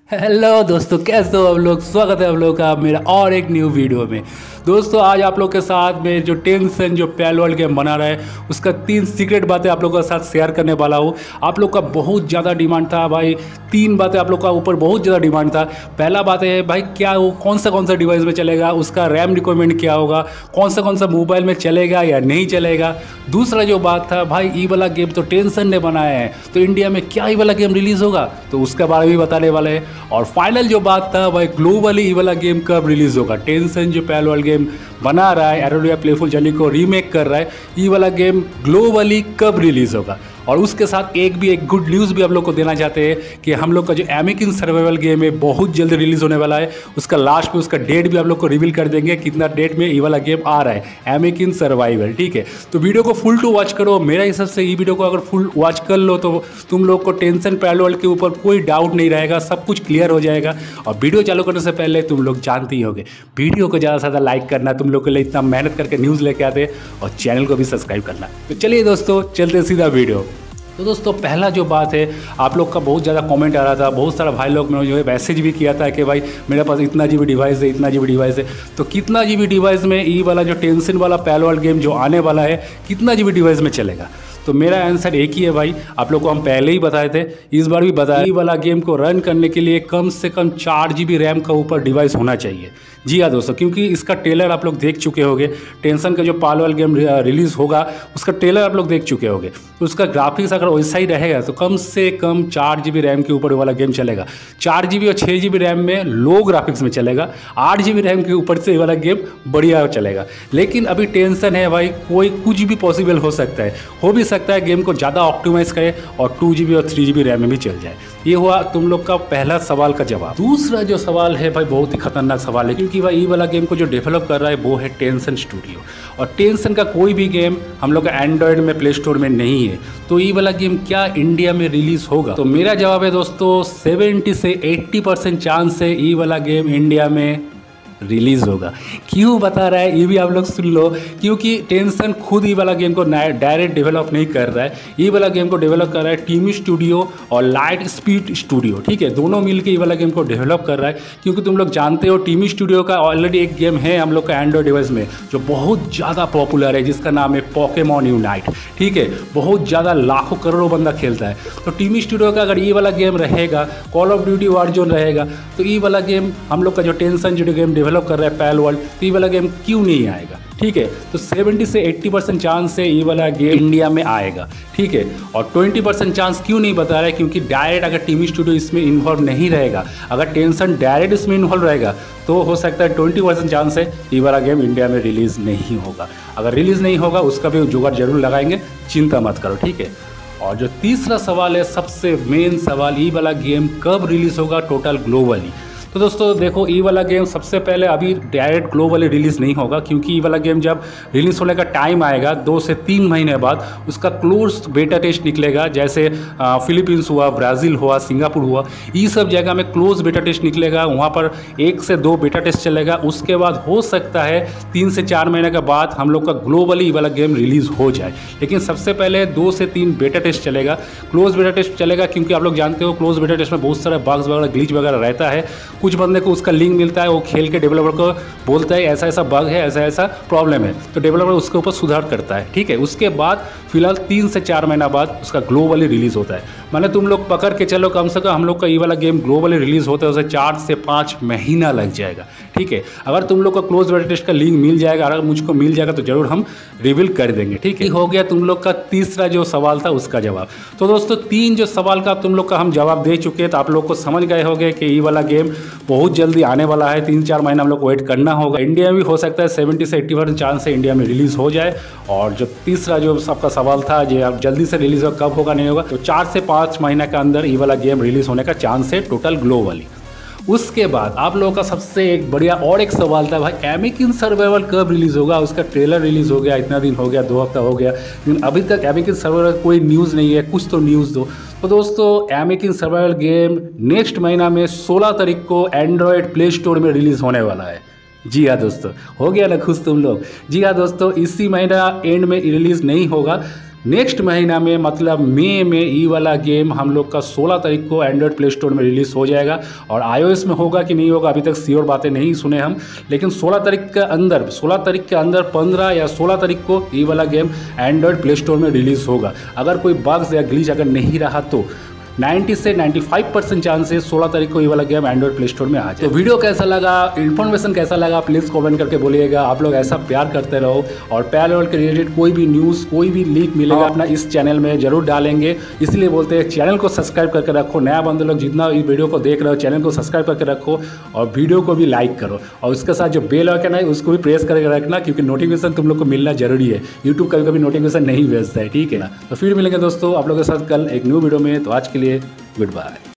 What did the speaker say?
Hello दोस्तों, कैसे हो आप लोग। स्वागत है आप लोग का मेरा और एक न्यू वीडियो में। दोस्तों आज आप लोग के साथ में जो टेंशन जो पैरेलल गेम बना रहा है उसका 3 सीक्रेट बातें आप लोगों के साथ शेयर करने वाला हूँ। आप लोग का बहुत ज़्यादा डिमांड था भाई, 3 बातें आप लोग का ऊपर बहुत ज़्यादा डिमांड था। पहला बात है भाई, क्या वो कौन सा डिवाइस में चलेगा, उसका रैम रिक्वायरमेंट क्या होगा, कौन सा मोबाइल में चलेगा या नहीं चलेगा। दूसरा जो बात था भाई, ई वाला गेम तो टेंशन ने बनाया है, तो इंडिया में क्या ई वाला गेम रिलीज़ होगा, तो उसके बारे में भी बताने वाले हैं। और फाइनल जो बात था भाई, ग्लोबली ई वाला गेम कब रिलीज़ होगा। टेंशन जो पैरेलल गेम बना रहा है, एरोडिया प्लेफुल जर्नी को रीमेक कर रहा है, ई वाला गेम ग्लोबली कब रिलीज़ होगा। और उसके साथ एक गुड न्यूज़ भी आप लोग को देना चाहते हैं कि हम लोग का जो एमिकिन सर्वाइवल गेम है बहुत जल्द रिलीज़ होने वाला है। उसका लास्ट में उसका डेट भी आप लोग को रिवील कर देंगे, कितना डेट में ये वाला गेम आ रहा है एमिकिन सर्वाइवल। ठीक है, तो वीडियो को फुल टू वॉच करो। मेरा हिसाब से ये वीडियो को अगर फुल वॉच कर लो तो तुम लोग को टेंशन पैरेलल के ऊपर कोई डाउट नहीं रहेगा, सब कुछ क्लियर हो जाएगा। और वीडियो चालू करने से पहले तुम लोग जानते ही होगे वीडियो को ज़्यादा से ज़्यादा लाइक करना, तुम लोग के लिए इतना मेहनत करके न्यूज़ लेके आते, और चैनल को भी सब्सक्राइब करना। तो चलिए दोस्तों चलते सीधा वीडियो। तो दोस्तों पहला जो बात है, आप लोग का बहुत ज़्यादा कमेंट आ रहा था, बहुत सारा भाई लोग ने जो है मैसेज भी किया था कि भाई मेरे पास इतना जीबी डिवाइस है, इतना जीबी डिवाइस है। तो कितना जीबी डिवाइस में ई वाला जो टेंशन वाला पैरेलल गेम जो आने वाला है, कितना जीबी डिवाइस में चलेगा। तो मेरा आंसर एक ही है भाई, आप लोग को हम पहले ही बताए थे, इस बार भी बताया। ई वाला गेम को रन करने के लिए कम से कम 4 GB रैम का ऊपर डिवाइस होना चाहिए। जी हाँ दोस्तों, क्योंकि इसका ट्रेलर आप लोग देख चुके होंगे। टेंशन का जो पैरेलल गेम रिलीज़ होगा उसका ट्रेलर आप लोग देख चुके होंगे। तो उसका ग्राफिक्स अगर वैसा ही रहेगा तो कम से कम 4 GB रैम के ऊपर वाला गेम चलेगा। 4 GB और 6 GB रैम में लो ग्राफिक्स में चलेगा, 8 GB रैम के ऊपर से वाला गेम बढ़िया चलेगा। लेकिन अभी टेंशन है भाई, कोई कुछ भी पॉसिबल हो सकता है, हो भी सकता है गेम को ज़्यादा ऑप्टिमाइज़ करे और 2 GB और 3 GB रैम में भी चल जाए। ये हुआ तुम लोग का पहला सवाल का जवाब। दूसरा जो सवाल है भाई, बहुत ही खतरनाक सवाल है, क्योंकि भाई ये वाला गेम को जो डेवलप कर रहा है वो है टेंशन स्टूडियो। और टेंशन का कोई भी गेम हम लोग का एंड्रॉयड में प्ले स्टोर में नहीं है। तो ये वाला गेम क्या इंडिया में रिलीज होगा? तो मेरा जवाब है दोस्तों, 70 से 80% चांस है ये वाला गेम इंडिया में रिलीज़ होगा। क्यों बता रहा है ये भी आप लोग सुन लो, क्योंकि टेंशन खुद ये वाला गेम को डायरेक्ट डेवलप नहीं कर रहा है। ये वाला गेम को डेवलप कर रहा है टीमी स्टूडियो और लाइट स्पीड स्टूडियो। ठीक है, दोनों मिलकर ये वाला गेम को डेवलप कर रहा है। क्योंकि तुम लोग जानते हो टीमी स्टूडियो का ऑलरेडी एक गेम है हम लोग का एंड्रॉयड डिवाइस में जो बहुत ज़्यादा पॉपुलर है, जिसका नाम है पोकेमॉन यूनाइट। ठीक है, बहुत ज़्यादा लाखों करोड़ों बंदा खेलता है। तो टीमी स्टूडियो का अगर ये वाला गेम रहेगा, कॉल ऑफ ड्यूटी वारजोन रहेगा, तो ये वाला गेम हम लोग का जो टेंशन जो गेम डेवलप कर रहा है पैरेलल, तो ये वाला गेम क्यों नहीं आएगा। ठीक है, तो 70 से 80% चांस है ये वाला गेम इंडिया में आएगा। ठीक है, और 20% चांस क्यों नहीं बता रहा है, क्योंकि डायरेक्ट अगर टीमी स्टूडियो इसमें इन्वॉल्व नहीं रहेगा, अगर टेंशन डायरेक्ट इसमें इन्वॉल्व रहेगा तो हो सकता है 20% चांस है ये वाला गेम इंडिया में रिलीज़ नहीं होगा। अगर रिलीज़ नहीं होगा उसका भी जुगाड़ जरूर लगाएंगे, चिंता मत करो। ठीक है, और जो तीसरा सवाल है, सबसे मेन सवाल, ये वाला गेम कब रिलीज़ होगा टोटल ग्लोबली। तो दोस्तों देखो, ये वाला गेम सबसे पहले अभी डायरेक्ट ग्लोबली रिलीज़ नहीं होगा, क्योंकि ये वाला गेम जब रिलीज़ होने का टाइम आएगा 2 से 3 महीने बाद उसका क्लोज बेटा टेस्ट निकलेगा। जैसे फिलीपींस हुआ, ब्राज़ील हुआ, सिंगापुर हुआ, ये सब जगह में क्लोज बेटा टेस्ट निकलेगा। वहाँ पर 1 से 2 बेटा टेस्ट चलेगा। उसके बाद हो सकता है 3 से 4 महीने के बाद हम लोग का ग्लोबली ये वाला गेम रिलीज़ हो जाए। लेकिन सबसे पहले 2 से 3 बेटा टेस्ट चलेगा, क्लोज बेटा टेस्ट चलेगा। क्योंकि आप लोग जानते हो क्लोज बेटा टेस्ट में बहुत सारे बग्स वगैरह, ग्लिच वगैरह रहता है। कुछ बंदे को उसका लिंक मिलता है, वो खेल के डेवलपर को बोलता है ऐसा ऐसा बग है, ऐसा ऐसा प्रॉब्लम है, तो डेवलपर उसके ऊपर सुधार करता है। ठीक है, उसके बाद फिलहाल 3 से 4 महीना बाद उसका ग्लोबली रिलीज़ होता है। माने तुम लोग पकड़ के चलो, कम से कम हम लोग का ये वाला गेम ग्लोबली रिलीज़ होता है उसे 4 से 5 महीना लग जाएगा। ठीक है, अगर तुम लोग को क्लोज बेटा टेस्ट का लिंक मिल जाएगा, अगर मुझको मिल जाएगा तो जरूर हम रिवील कर देंगे। ठीक है, हो गया तुम लोग का तीसरा जो सवाल था उसका जवाब। तो दोस्तों 3 जो सवाल का तुम लोग का हम जवाब दे चुके हैं, तो आप लोग को समझ गए होंगे कि ये वाला गेम बहुत जल्दी आने वाला है। 3-4 महीना हम लोग को वेट करना होगा। इंडिया में भी हो सकता है 70 से 80% चांस है इंडिया में रिलीज़ हो जाए। और जो तीसरा जो सबका सवाल था, जो अब जल्दी से रिलीज़ होगा, कब होगा नहीं होगा, तो 4 से 5 महीने के अंदर ये वाला गेम रिलीज़ होने का चांस है टोटल ग्लोबली। उसके बाद आप लोगों का सबसे एक बढ़िया और एक सवाल था भाई, एमिकिन सर्वाइवल कब रिलीज़ होगा। उसका ट्रेलर रिलीज़ हो गया, इतना दिन हो गया, 2 हफ्ता हो गया, लेकिन अभी तक एमिकिन सर्वाइवल कोई न्यूज़ नहीं है। कुछ तो न्यूज़ दो। तो दोस्तों एमिकिन सर्वाइवल गेम नेक्स्ट महीना में 16 तारीख को एंड्रॉयड प्ले स्टोर में रिलीज़ होने वाला है। जी हाँ दोस्तों, हो गया ना खुश तुम लोग। जी हाँ दोस्तों, इसी महीना एंड में रिलीज़ नहीं होगा, नेक्स्ट महीना में मतलब मई में ये वाला गेम हम लोग का 16 तारीख को एंड्रॉयड प्ले स्टोर में रिलीज़ हो जाएगा। और iOS में होगा कि नहीं होगा अभी तक श्योर बातें नहीं सुने हम, लेकिन 16 तारीख के अंदर 15 या 16 तारीख को ये वाला गेम एंड्रॉयड प्ले स्टोर में रिलीज़ होगा। अगर कोई बग्स या ग्लिच अगर नहीं रहा तो 90 से 95% चांसेस 16 तारीख को ये वाला गेम एंड्रॉयड प्ले स्टोर में आ जाए। तो वीडियो कैसा लगा, इन्फॉर्मेशन कैसा लगा, प्लीज़ कमेंट करके बोलिएगा। आप लोग ऐसा प्यार करते रहो और पैरेलल के रिलेटेड कोई भी न्यूज़, कोई भी लीक मिलेगा अपना इस चैनल में जरूर डालेंगे। इसलिए बोलते हैं चैनल को सब्सक्राइब करके रखो। नया बंदे लोग जितना इस वीडियो को देख रहे हो चैनल को सब्सक्राइब करके रखो और वीडियो को भी लाइक करो और उसके साथ जो बेल आइकन है उसको भी प्रेस करके रखना, क्योंकि नोटिफिकेशन तुम लोग को मिलना जरूरी है। यूट्यूब कभी कभी नोटिफिकेशन नहीं भेजता है, ठीक है ना। तो फिर मिलेंगे दोस्तों आप लोगों के साथ कल एक न्यू वीडियो में। तो आज के लिए गुड बाय।